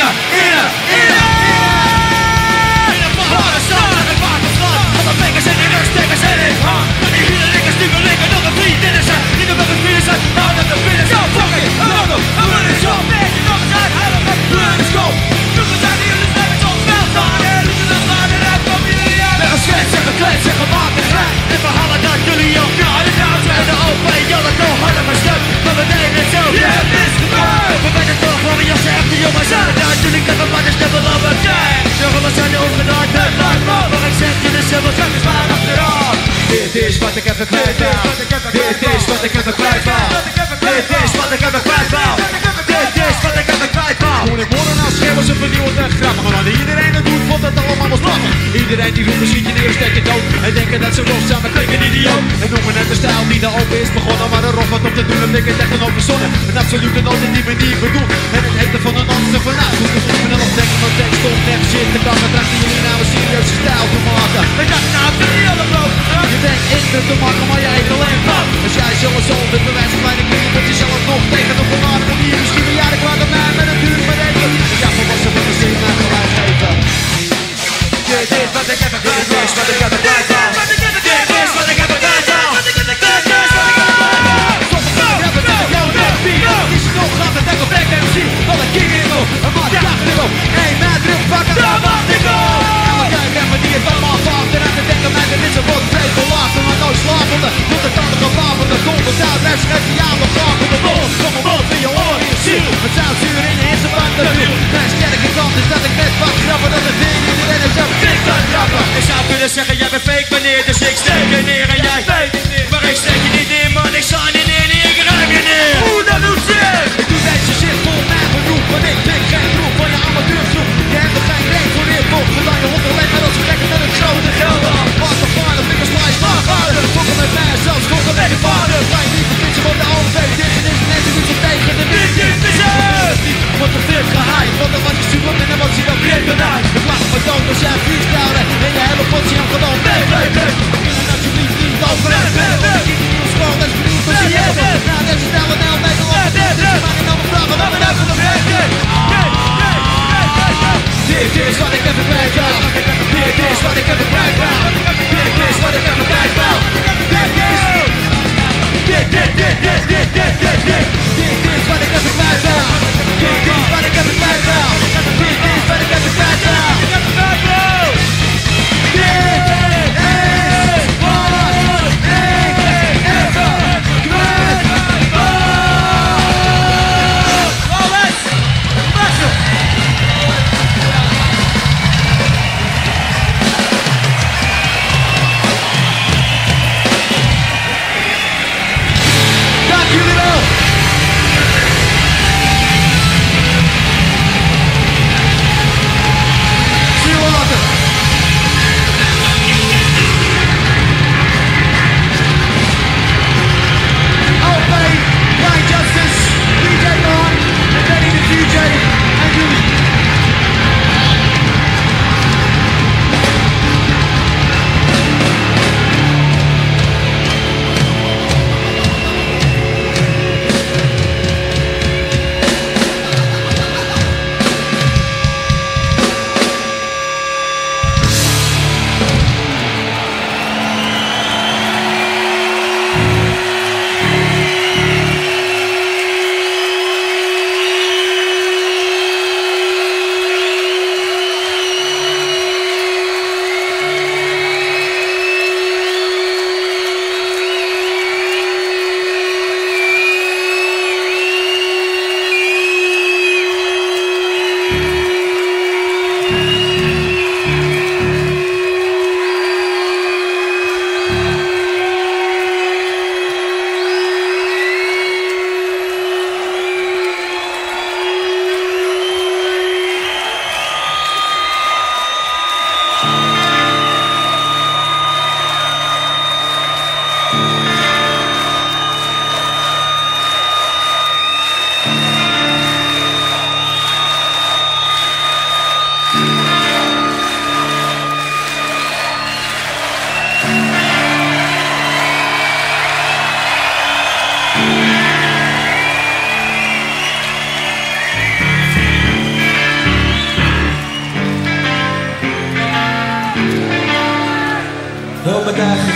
Van de vingers en de rugstekkers en ik hang. Die hele likkers die wil likken nog een vriendinnen zijn. Die nog een vrienden zijn, nou dat de binnen zijn. Fuck it, welkom, en wat is zo? Weet je nog eens uit, hou op met Blunsko. Doe het aan die jullie stemmen zo'n spel staan. En lieten dan staan en uit kom jullie aan. Met een zweet, zeg gekleed, zeg gemaakt en glad. En verhalen dat jullie ook naar de goud zijn. De OP, jullie go harder maar stuk. Maar we deden het zo, ja het is gebeurd. We weten toch waarom je zegt, die jongens zijn het uit. Jullie kunnen maar de stemmen op het tijd. De rollen zijn opgedaan, het lijkt me. Maar ik zeg jullie zelf, het is maar achteraan. Dit is wat ik even kwijt wou. Dit is wat ik even kwijt wou. Dit is wat ik even kwijt wou. Dit is wat ik even kwijt wou. Toen ik hoorde nou schreeuwen ze vernieuwend en grappig. Maar iedereen het doet, vond het allemaal was lachen. Iedereen die roept, schiet je neer, steek je dood. En denken dat ze los zijn, maar klinken een idioot. En noemen het de stijl die de open is begonnen. Maar een rock wat op te doen, en ik het echt een open zonne. Een absolute nood in die manier bedoeld. En het eten van een ander vanavond. Dus ik ben nog denken, maar tekst stond net shit. De kan het achter jullie nou een serieuze stijl te maken. Ik dacht nou, jullie alle brood. Je denkt indruk te maken, maar je eet alleen pap. Als jij zelfs zo dit bewijs van kleine kun je dat je zelf nog tegen de verlaten van hier. Misschien een jaar kwaad op mij met een duur maar even. Ja, volwassen van de zin naar geluid geven. Dit is wat ik heb kwijt. Dit is wat ik heb kwijt. Dit is wat ik heb kwijt. Is het nog gaat het echt op Black MC. Wat een king in op. Een maat jacht in op. Hey, mijn druk pakken. Daar mag ik op. En wat jij bent, maar die is allemaal vaak. En aan te denken, mij er is een wat vreemd verlaten. Maar nooit slapende. Tot de tanden gewapend. De komt het uit. Rest schrijft die aan de vraag. Op de bol. Kom op op in je oor in je ziel. Het zoutzuur in je hersenband. Mijn sterke kant is dat ik net wat grappen. Dat het weer iedereen is zo dik kan grappen. Ik zou kunnen zeggen, jij bent fake meneer. Dus ik steek je neer en jij fake neer. Maar ik steek je niet neer, man. Ik sta niet neer. Ik ruim je neer. Oeh, dat doet zeer. Ik doe deze shit voor mijn beroep. Want ik ben geen groep van je amateurgroep. Je hebt er geen reet voor weer volgt. Dan je hond alleen maar als gekken met het grote geld. Wat de vader, vingers slice, maar vader. Fokken met mij, zelfs fokken met je vader. Blijf niet te fietsen, want de OV dit en is net niet zo tegen de wind. Wordt er veel gehaaid, want dan was je super en dan was je dan breed benaaid. Ik lach me dood als jij freestyle en je hele potje hem gewoon mee. Begin alsjeblieft niet over het spel. Ik zie die school, dat is benieuwd als je hebt. Na deze snelle nel, Nederland. Maar ik nou mijn vragen, wat ben even nog recht. Dit is wat ik even kwijt wou. Dit is wat ik even kwijt wou. Dit is wat ik even kwijt wou. Dit is wat ik even kwijt wou. Dit is wat ik even kwijt wou. Dit is wat ik even kwijt wou. Dank jullie wel.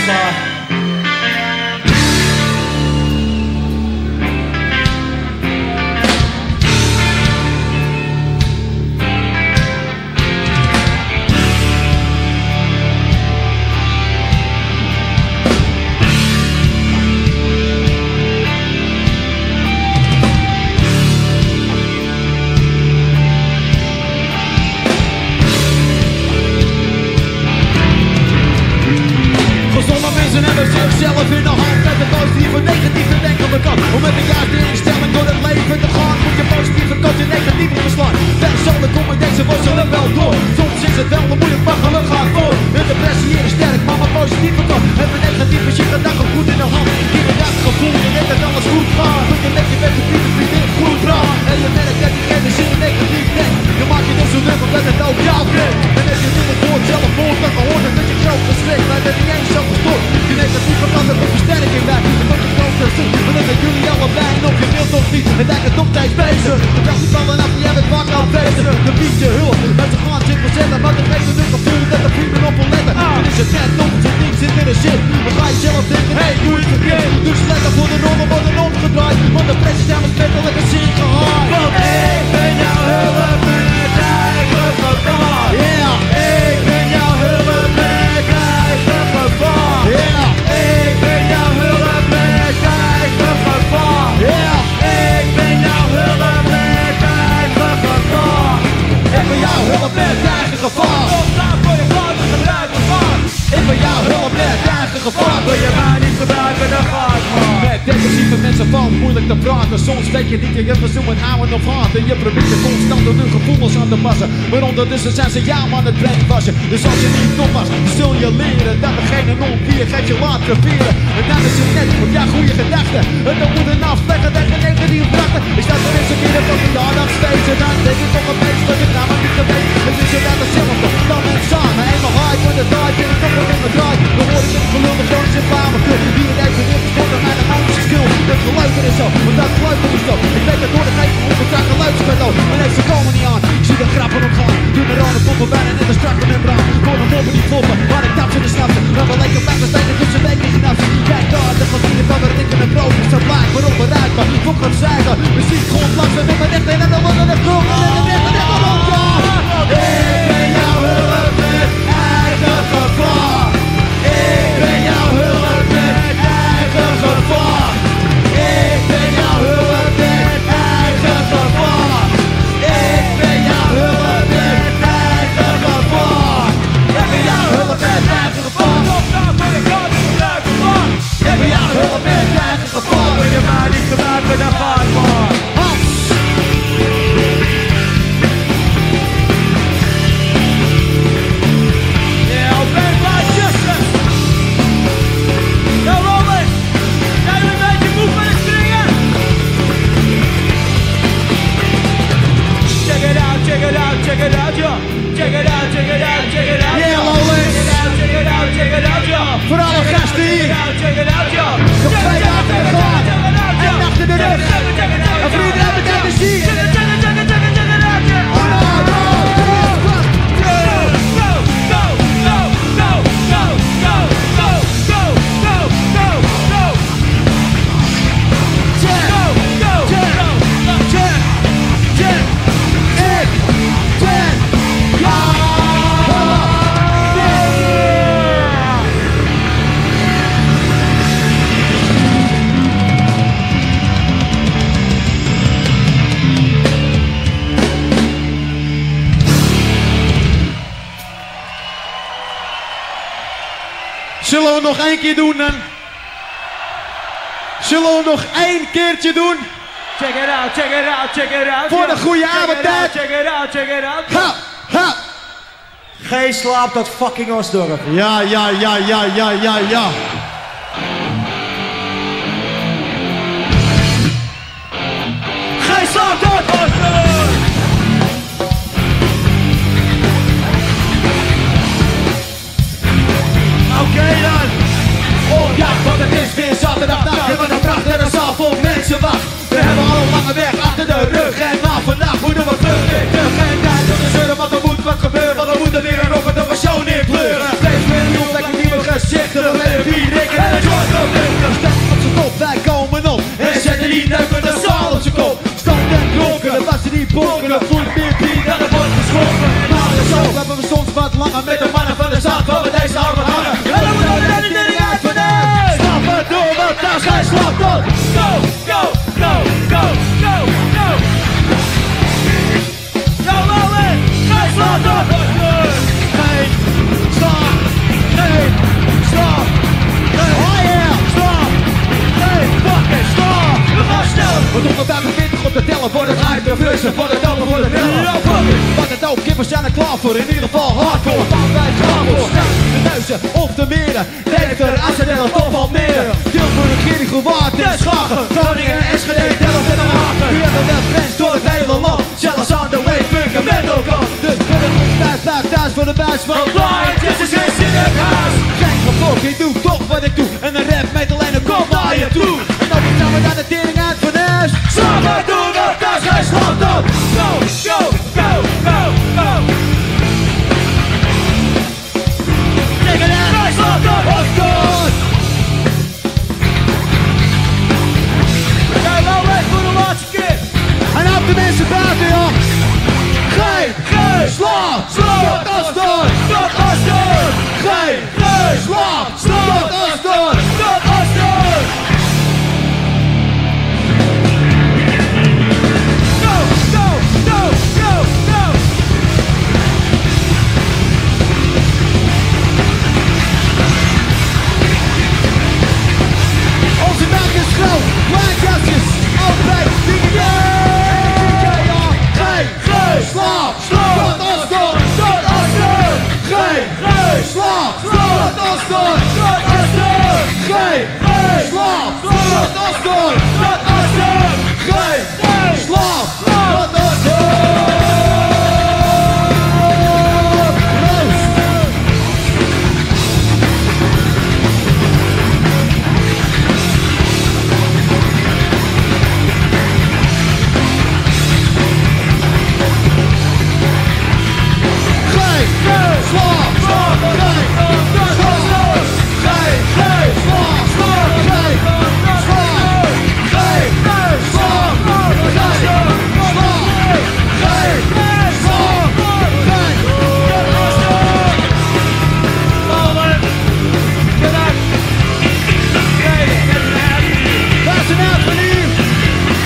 klaar. Mensen hebben zichzelf in de hand met de positieve negatieve denkende kant. Om met de juiste instelling door het leven te gaan, moet je positieve kant je negatieve verslaan. Persoonlijk kom ik deze worstelen wel door. Soms is het wel moeilijk, maar geluk gaat voor. De depressie hier is sterk, maar mijn positieve kant. En mijn negatieve shit gedachten goed in de hand. Inderdaad het gevoel, je weet dat alles goed gaat. Doe je met je beste vrienden goed raar. En je merkt dat diegene zin negatief denkt. Je maakt je dus zo druk omdat het ook jou brengt. En als je dit het woord zelf hoort, dan gehoord het dat je groot geschrikt. Maar dat niet eens zo gestoord. Je negatieve kant er een versterking bij. En dat je groot gezicht, maar dat zijn jullie allebei. En of je wilt of niet, en daar het nog steeds bezig. De kracht die vallen af, jij bent vaak aanwezig. De biedt je hulp, dat ze gaan zich verzetten. Maar dat geeft een gevoel dat de vrienden op wil letten. Dan is het net nog, het niet zit in de shit. Dan ga je zelf denken, hey, doe het verkeerd. Dus lekker voor de rollen worden omgedraaid. Want de pressie zijn besmettelijk een zin gehaaid. Want ik ben jouw hulp met eigen gevaar. Yeah, ik ben jouw hulp met eigen gevaar. yeah, Ik ben jouw hulp met eigen gevaar. yeah. Ik ben jouw hulp met eigen gevaar. Ik ben jouw hulp met eigen gevaar. Opstaan voor je fout en gebruik me van. Ik ben jouw hulp met eigen gevaar. Wil je mij niet gebruiken, dan ga ik maar. Met depressieve mensen valt moeilijk te praten. Soms weet je niet, je hebt zo met houden of haten. Je probeert je constant door hun gevoelens aan te passen. Maar ondertussen zijn ze jou aan het brainwashen. Dus als je niet top was, dan zul je leren dat degene non-vier geeft je laat creperen. En dan is het net op jouw goede gedachten. En dan moet een afleggen tegen negatieve krachten. Ik sta er eens een keer op de dag nog steeds. En dan denk ik toch een beetje dat ik nou maar niet geweest. Het is inderdaad hetzelfde, dan en samen. Eenmaal high van de draai, ben ik toch nog in mijn draai. Dan hoor ik het gelul nog zo'n zin van me. Die het even in sport aan mijn emoties skill. Het geluid er is zo, want dat geluid er is zo. Ik weet dat door de geest op elkaar geluidsspel ook. Maar nee, ze komen niet aan. Ik zie de grappen opgaan. Doen er al een toppen bijna net een strakke membraan. Kon hem moppen niet kloppen, maar ik tap ze de snappen. Dan wil ik een bijna steken tussen weken knap. Kijk daar, de familie van waar ik in de brood is. Zo blijkbaar onbereikbaar, fok gaan zeigen. Muziek grond langs en met mijn echt en dan worden de grond. En dan net en dan op ja. Ik ben jouw hulp met eigen gevaar. Ik ben jouw hulp met eigen gevaar. Ik ben jouw hulp met eigen gevaar. Ik ben jouw hulp met eigen gevaar. Ik ben jouw hulp met eigen gevaar. Opstaan voor je fout en gebruik me van. Ik ben jouw hulp met eigen gevaar. Wil je mij niet gebruiken, dan ga ik maar. Check it out, yo. Check it out, check it out, check it out. Yeah, Lowlands. Check it out, check it out, check it out, yo. Voor alle gasten hier. Check it out, yo. Nog 2 dagen te gaan. En achter de rug. En vrienden hebben het even zien. Zullen we nog 1 keer doen dan? Zullen we nog 1 keertje doen? Check it out, check it out, check it out. Voor de goede avondtijd. Check it out, check it out. Ha, ha. Geen slaap dat fucking Osdorp. Ja, ja, ja, ja, ja, ja, ja. Geen slaap dat Osdorp. Oké dan. Oh ja, want het is weer zaterdagnacht. We hebben een prachtige zaal vol mensen wacht. We hebben al een lange weg achter de rug. En na vandaag moeten we terug. Geen tijd om te zeuren, want er moet wat gebeuren. Want we moeten weer een rocket of een show neerpleuren. Steeds meer nieuw, lekker nieuwe gezichten. We leven hier Bonkelen voelt meer bier dan er wordt geschonken. Maar zo hebben we soms wat langer met de mannen van de zand waar we deze armen hangen. En dan moeten we de ding uit van huis. Stappen door, want daar zijn slapt op. Go, go, go, go, go, go. Go, Lowen, hij slaat op. Geen stap, geen stap. Oh yeah, stop! Hey, fucking stop! We gaan snel! We doen het 25 op de teller voor de rijdt de flussen, voor de dopen, voor de teller. Ja, fuck it! Wat het ook, kippers zijn er klaar voor, in ieder geval hardcore. Van bij het voor de neuzen of de meren. Deventer, Amsterdam of Almere. Tilburg, Gierig, Gewaard en Schagen. Groningen, Enschede, Delft en Den Haag. Nu hebben we de grens door het hele land. Zelfs aan de way, punk en metal kant. Dus voor de tijd, blijf thuis voor de buis van Blind. Dit is geen zin in het huis. Geen gevolg, ik doe toch wat ik doe. En de rap met alleen een kop naar je toe. En dan gaan we naar de tering uit van huis. Samen doen we thuis, hij slaat op. Go, go, go, go, go. Check it out, hij slaat op. Of God. Kijk nou weg voor de laatste keer. En op de mensen buiten, joh. Geen, slaap, stop, afstand. Stop, afstand. Geen, slaap, stop, afstand. Stop, afstand. Go, go, go, go, go. Onze naam is groot, wijnjasjes, altijd dingen. Slaap, slaap, afstand, stop, afstand. Geen, slaap, stop, afstand, stop, afstand. Geen, slaap, stop, afstand, stop, afstand. Geen, slaap, stop, afstand.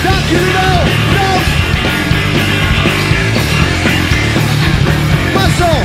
Muscle!